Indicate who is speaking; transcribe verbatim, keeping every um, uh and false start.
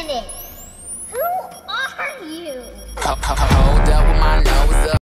Speaker 1: minute. Who are you?
Speaker 2: Hold up with my nose